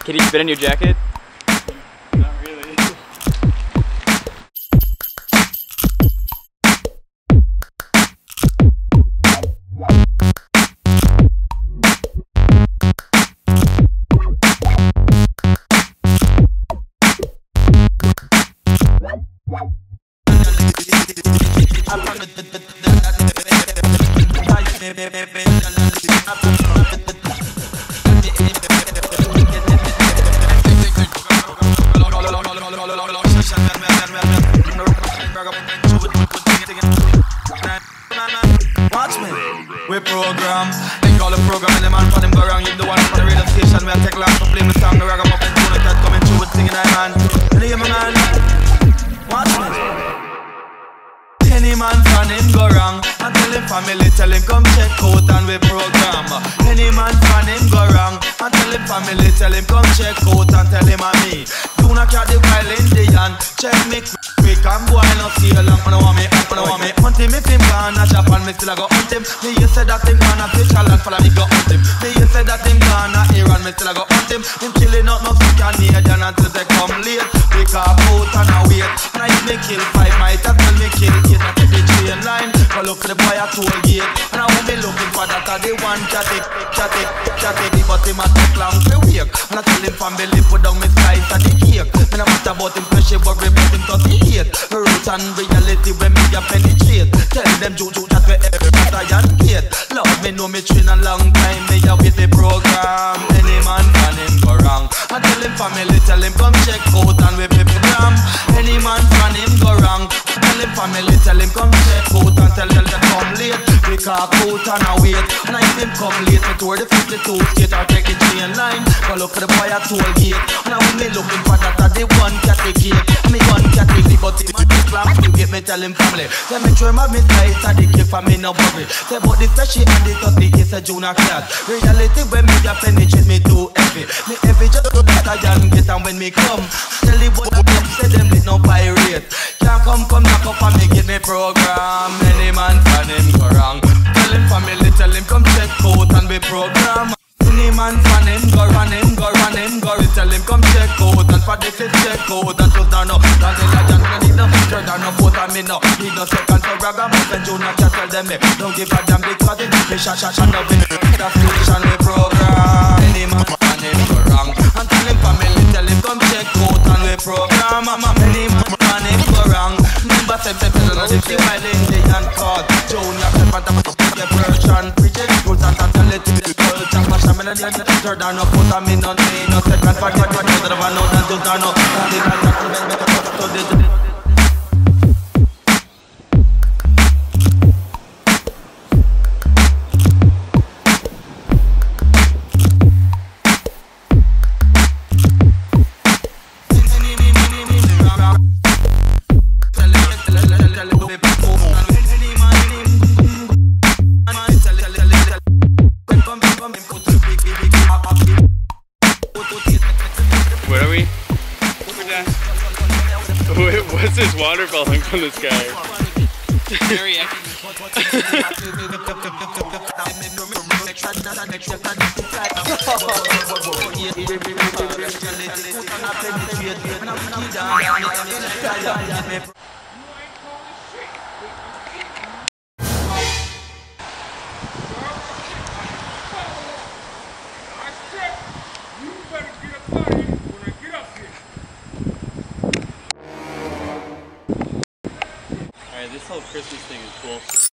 Can you fit in your jacket? Not really. Watch me, we program. They call the program and the man for them go wrong. You the one for the radio station. We'll take long to play my song. The ragamuffin tune that coming through with singing I man. And hear my man. Watch me. Any man fan him go wrong. And tell him family, tell him come check out and we program. Any man fan him go wrong. And tell him family, tell him come check out and tell him and me. Do not carry the wild Indian. Check me quick and boy no see along. I don't want me, I don't want me. Hunt him if him gone a Japan, me still a go hunt him. Me you said that him gone a Switzerland, follow me go hunt him. Me you said that him gone a Iran, me still a go hunt him. Him killing out no Canadian until they come late. Pick up out and a wait. And if me kill 5, might have tell me kill 8. I take the train line, go look for the boy at toll gate. And I won't be looking for that the one chatic. But him a take long to wake. And I tell him family put down me slice of the cake. Me no matter about him pressure, worry about him 38. Roots and reality when me a penetrate. Tell them juju that we every giant gate. Love me know me train a long time. Me a with the program. Any man can him go wrong. I tell him family, tell him come check out and we pay program. Any man can him go wrong. I tell him family, tell him come check out and tell them come late. We cock out and a wait. And if him come late, me tour the 52 skate or take the train line. Go look for the boy at toll gate. And I will be looking for that the one category. Me one category, but him a slam to get me tell him family. Say me try my slice of the cake for me no worry. Say but the special and the 30 is a junior class. Reality when me a penetrate me too heavy. Me heavy just to get a young get and when me come. Tell the boy them say them with no pirate. Can't come knock up and me get me program. Any man fan him go wrong. Tell him family, tell him come check out and be program. Any man fan him go run him, go run him, go. Tell him come check out and for the fit check out and just down up. Down the legend, me need no turn down no foot and me no need no second for ragamuffin. Junior can tell them me don't give a damn because it me shot no win. That's station we program. Any man fan him go wrong and tell him family, tell him come check out and we program. Any man fan him go wrong. Remember say no if you while Indian card. Junior can put the version preach it. Rules and tell it to the world. Turn down no foot and me no need no second for the one that I know that just down no. Where are we? What's this water falling from the sky? Very Alright, this whole Christmas thing is bullshit.